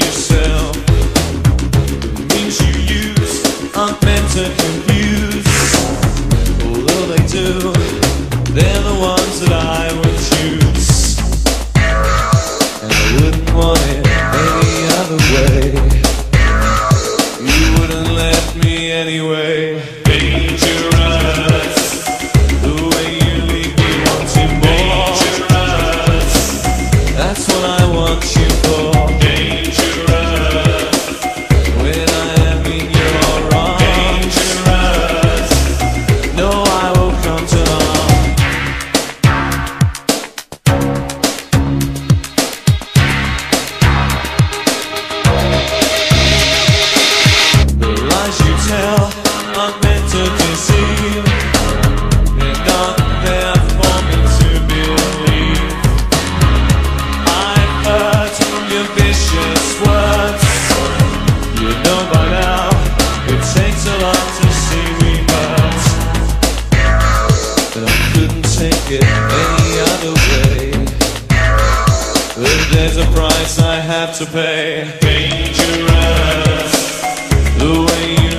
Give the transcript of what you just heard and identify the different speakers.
Speaker 1: yourself. The means you use aren't meant to confuse. Although they do, they're the ones that I would choose. And I wouldn't want it any other way. You wouldn't let me anyway. Dangerous, the way you leave me wanting more. Dangerous, that's what I want you for. Dangerous, when I am in your arms. Dangerous, no, I will come to harm. The lies you tell aren't meant to deceive. They're not there for me to believe. I've heard your vicious words. You know by now it takes a lot to see me hurt. But I couldn't take it any other way. But there's a price I have to pay. Dangerous, the way you